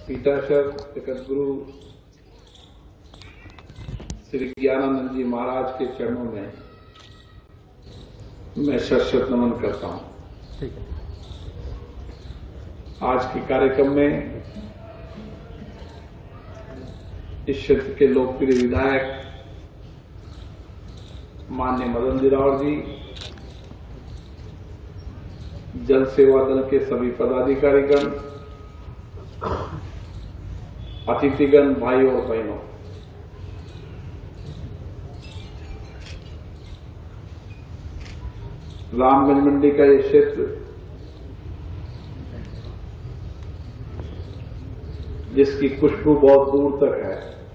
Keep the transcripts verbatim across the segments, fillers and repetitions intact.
पीठाधीश्वर जगतगुरु श्री ज्ञानानंद जी महाराज के चरणों में मैं शत नमन करता हूं। आज के कार्यक्रम में इस क्षेत्र के लोकप्रिय विधायक माननीय मदन दिरावर जी, जल सेवा दल के सभी पदाधिकारीगण, अतिथिगण, भाई और बहनों, रामगंज मंडी का ये क्षेत्र जिसकी खुशबू बहुत दूर तक है,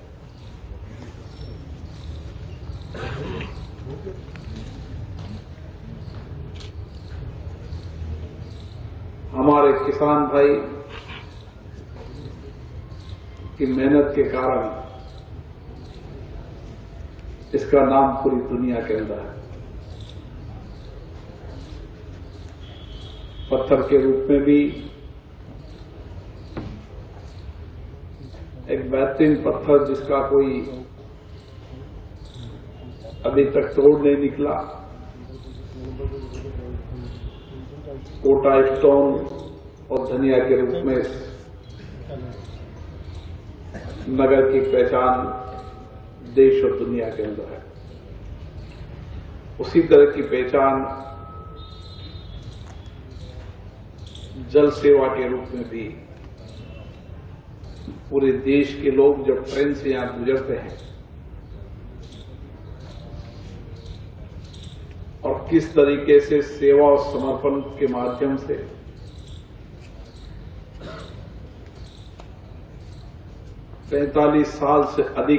हमारे किसान भाई की मेहनत के कारण इसका नाम पूरी दुनिया के अंदर है। पत्थर के रूप में भी एक बेहतरीन पत्थर जिसका कोई अभी तक तोड़ नहीं निकला, कोटा स्टोन और धनिया के रूप में नगर की पहचान देश और दुनिया के अंदर है। उसी तरह की पहचान जल सेवा के रूप में भी पूरे देश के लोग जब ट्रेन से यहां गुजरते हैं और किस तरीके से सेवा और समर्पण के माध्यम से पैंतालीस साल से अधिक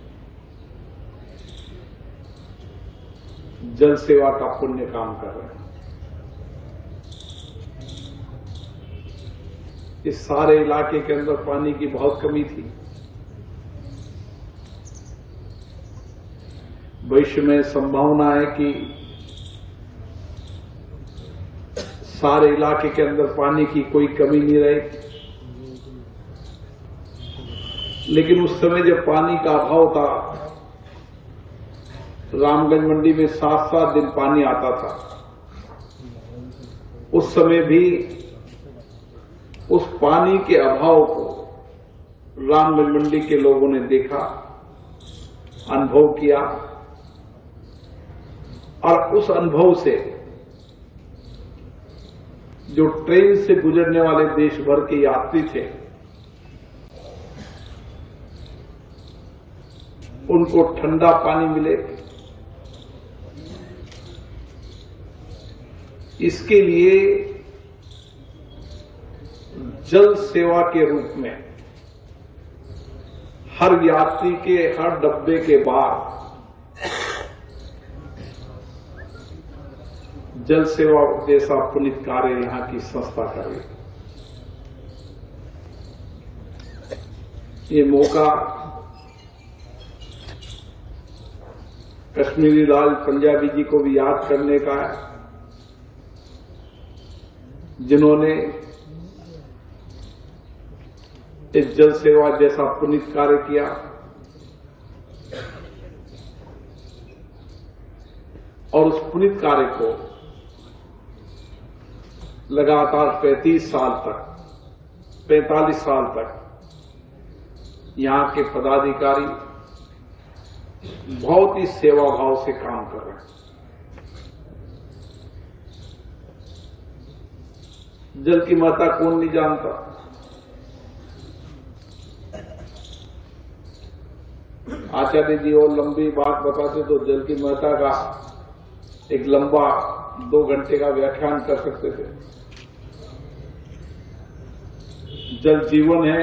जल सेवा का पुण्य काम कर रहे हैं। इस सारे इलाके के अंदर पानी की बहुत कमी थी। भविष्य में संभावना है कि सारे इलाके के अंदर पानी की कोई कमी नहीं रहे, लेकिन उस समय जब पानी का अभाव था, रामगंज मंडी में सात सात दिन पानी आता था, उस समय भी उस पानी के अभाव को रामगंज मंडी के लोगों ने देखा, अनुभव किया और उस अनुभव से जो ट्रेन से गुजरने वाले देश भर के यात्री थे उनको ठंडा पानी मिले, इसके लिए जल सेवा के रूप में हर यात्री के हर डब्बे के बाद जल सेवा जैसा पुनीत कार्य यहां की संस्था कर रही है। ये मौका कश्मीरी लाल पंजाबी जी को भी याद करने का है, जिन्होंने इस जल सेवा जैसा पुनीत कार्य किया और उस पुनीत कार्य को लगातार पैंतीस साल तक पैंतालीस साल तक यहां के पदाधिकारी बहुत ही सेवा भाव से काम कर रहे हैं। जल की महत्ता कौन नहीं जानता। आचार्य जी और लंबी बात बताते तो जल की महत्ता का एक लंबा दो घंटे का व्याख्यान कर सकते थे। जल जीवन है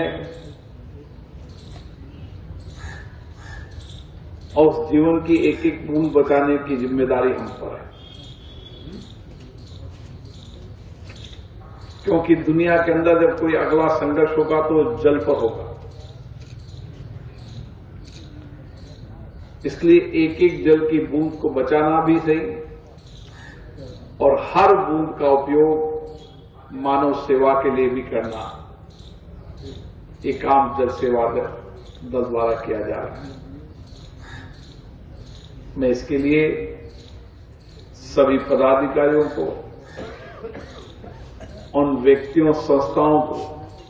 और उस जीवन की एक एक बूंद बचाने की जिम्मेदारी हम पर है, क्योंकि दुनिया के अंदर जब कोई अगला संघर्ष होगा तो जल पर होगा। इसलिए एक एक जल की बूंद को बचाना भी सही और हर बूंद का उपयोग मानव सेवा के लिए भी करना, ये काम जल सेवा दल द्वारा किया जा रहा है। मैं इसके लिए सभी पदाधिकारियों को, उन व्यक्तियों संस्थाओं को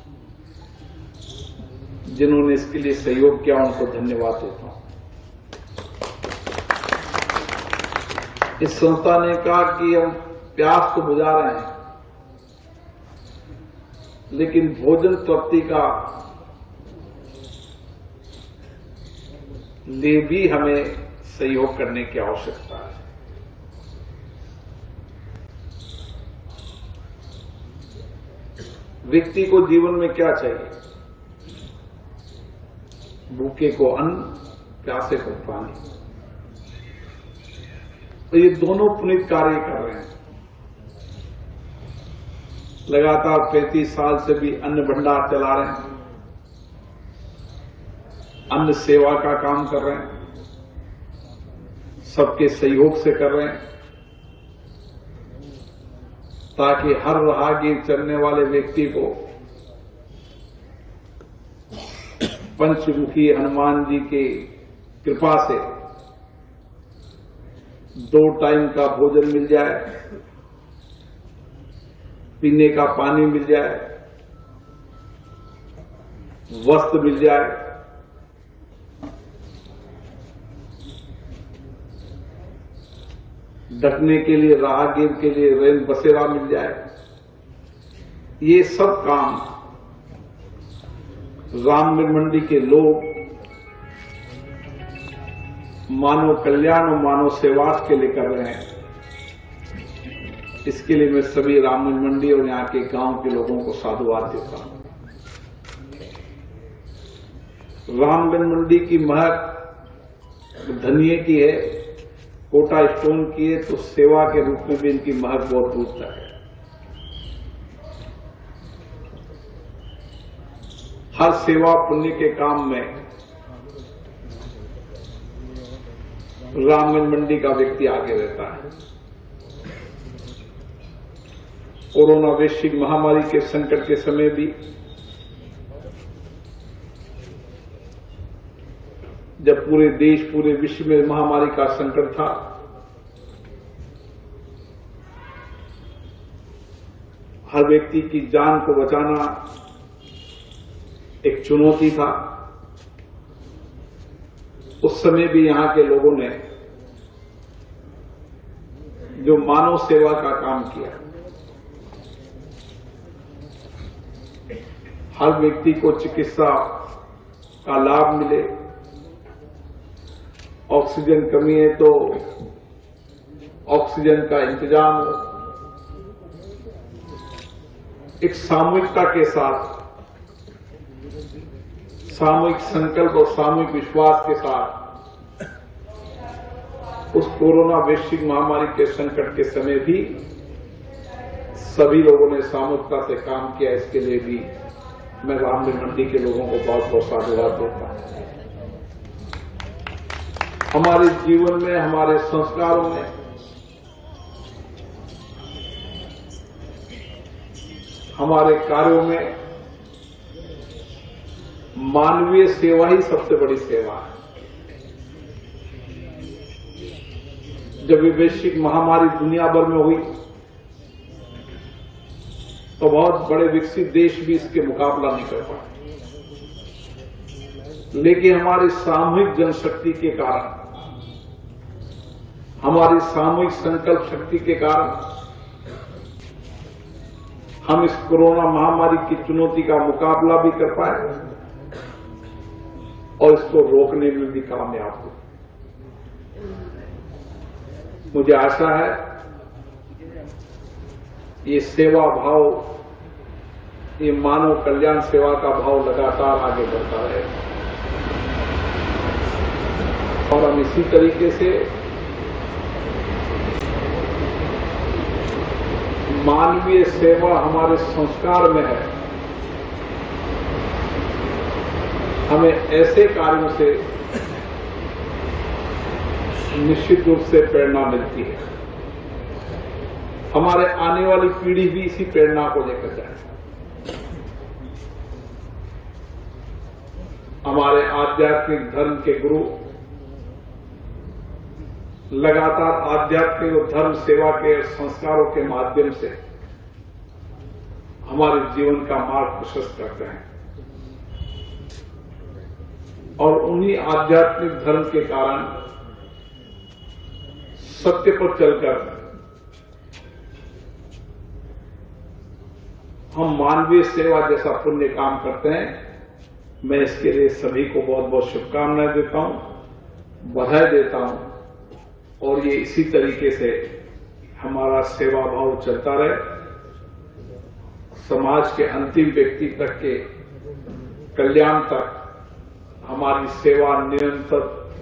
जिन्होंने इसके लिए सहयोग किया, उनको धन्यवाद देता हूं। इस संस्था ने कहा कि हम प्यास तो बुझा रहे हैं, लेकिन भोजन तृप्ति का लिए भी हमें सहयोग करने की आवश्यकता है। व्यक्ति को जीवन में क्या चाहिए? भूखे को अन्न, प्यासे को पानी। तो ये दोनों पुनीत कार्य कर रहे हैं। लगातार पैंतीस साल से भी अन्न भंडार चला रहे हैं, अन्न सेवा का काम कर रहे हैं, सबके सहयोग से कर रहे हैं, ताकि हर राहगीर चलने वाले व्यक्ति को पंचमुखी हनुमान जी की कृपा से दो टाइम का भोजन मिल जाए, पीने का पानी मिल जाए, वस्त्र मिल जाए, ढकने के लिए राहगीर के लिए रेल बसेरा मिल जाए। ये सब काम रामगढ़ मंडी के लोग मानव कल्याण और मानव सेवा के लिए कर रहे हैं। इसके लिए मैं सभी रामगढ़ मंडी और यहां के गांव के लोगों को साधुवाद देता हूं। रामगढ़ मंडी की महक धनिये की है, कोटा स्टोन की है, तो सेवा के रूप में भी इनकी महक बहुत दूर तक है। हर सेवा पुण्य के काम में रामगढ़ मंडी का व्यक्ति आगे रहता है। कोरोना वैश्विक महामारी के संकट के समय भी जब पूरे देश पूरे विश्व में महामारी का संकट था, हर व्यक्ति की जान को बचाना एक चुनौती था। उस समय भी यहां के लोगों ने जो मानव सेवा का काम किया, हर व्यक्ति को चिकित्सा का लाभ मिले, ऑक्सीजन कमी है तो ऑक्सीजन का इंतजाम हो, एक सामूहिकता के साथ, सामूहिक संकल्प और सामूहिक विश्वास के साथ उस कोरोना वैश्विक महामारी के संकट के समय भी सभी लोगों ने सामूहिकता से काम किया। इसके लिए भी मैं रामगढ़ मंडी के लोगों को बहुत बहुत साधुवाद देता हूं। हमारे जीवन में, हमारे संस्कारों में हमारे कार्यों में मानवीय सेवा ही सबसे बड़ी सेवा है। जब ये वैश्विक महामारी दुनिया भर में हुई तो बहुत बड़े विकसित देश भी इसके मुकाबला नहीं कर पाए, लेकिन हमारी सामूहिक जनशक्ति के कारण, हमारी सामूहिक संकल्प शक्ति के कारण हम इस कोरोना महामारी की चुनौती का मुकाबला भी कर पाए और इसको रोकने में भी कामयाब हुए। मुझे आशा है ये सेवा भाव, ये मानव कल्याण सेवा का भाव लगातार आगे बढ़ता रहेगा और हम इसी तरीके से मानवीय सेवा हमारे संस्कार में है। हमें ऐसे कार्यों से निश्चित रूप से प्रेरणा मिलती है। हमारे आने वाली पीढ़ी भी इसी प्रेरणा को लेकर जाए। हमारे आध्यात्मिक धर्म के गुरु लगातार आध्यात्मिक और धर्म सेवा के संस्कारों के माध्यम से हमारे जीवन का मार्ग प्रशस्त करते हैं और उन्हीं आध्यात्मिक धर्म के कारण सत्य पर चलकर हम मानवीय सेवा जैसा पुण्य काम करते हैं। मैं इसके लिए सभी को बहुत बहुत शुभकामनाएं देता हूं, बधाई देता हूं और ये इसी तरीके से हमारा सेवा भाव चलता रहे, समाज के अंतिम व्यक्ति तक के कल्याण तक हमारी सेवा निरंतर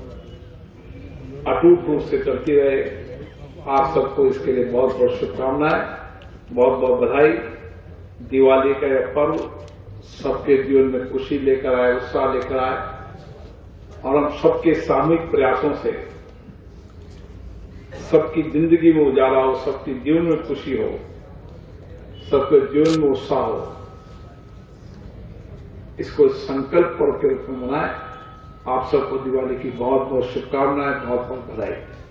अटूट रूप से चलती रहे। आप सबको इसके लिए बहुत बहुत शुभकामनाएं, बहुत बहुत बधाई। दिवाली का यह पर्व सबके जीवन में खुशी लेकर आए, उत्साह लेकर आए और हम सबके सामूहिक प्रयासों से सबकी जिंदगी में उजाला हो, सबके जीवन में खुशी हो, सबके जीवन में उत्साह हो। इसको संकल्प पर्व के रूप में मनाएं। आप सबको दिवाली की बहुत बहुत शुभकामनाएं, बहुत बहुत बधाई।